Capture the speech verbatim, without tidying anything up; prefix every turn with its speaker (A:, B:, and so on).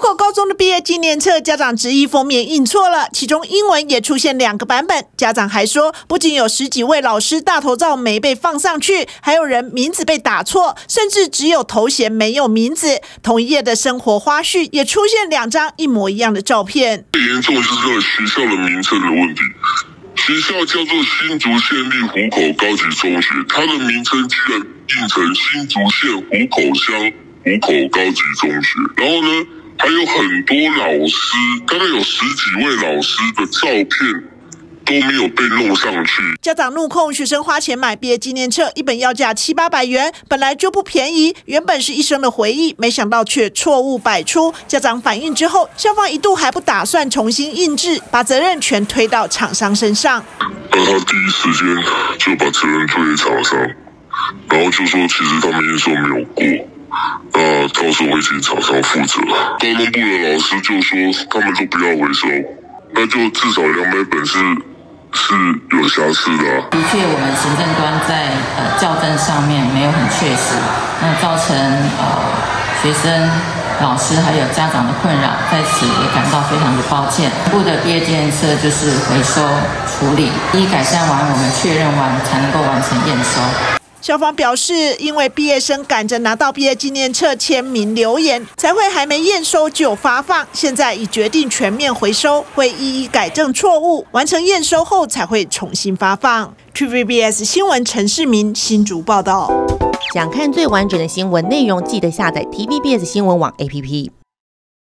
A: 口高中的毕业纪念册，家长质疑封面印错了，其中英文也出现两个版本。家长还说，不仅有十几位老师大头照没被放上去，还有人名字被打错，甚至只有头衔没有名字。同一页的生活花絮也出现两张一模一样的照片。
B: 最严重就是在学校的名称的问题。学校叫做新竹县立湖口高级中学，它的名称居然印成新竹县湖口乡湖口高级中学。然后呢，还有很多老师，大概有十几位老师的照片都没有被弄上去。
A: 家长怒控学生花钱买毕业纪念册，一本要价七八百元，本来就不便宜，原本是一生的回忆，没想到却错误百出。家长反映之后，校方一度还不打算重新印制，把责任全推到厂商身上。
B: 那他第一时间就把责任推给厂商，然后就说其实他们验收没有过，那到时候会请厂商负责。高中部的老师就说他们就不要回收，那就至少两百本是是有瑕疵的、啊。
C: 的确，我们行政端在呃校正上面没有很确实，那造成呃学生、老师还有家长的困扰，在此也感到非常的抱歉。部的毕业纪念册就是回收处理，一改善完，我们确认完才能够完成验收。
A: 校方表示，因为毕业生赶着拿到毕业纪念册签名留言，才会还没验收就发放。现在已决定全面回收，会一一改正错误，完成验收后才会重新发放。T V B S 新闻陈世明新竹报道。
D: 想看最完整的新闻内容，记得下载 T V B S 新闻网 A P P。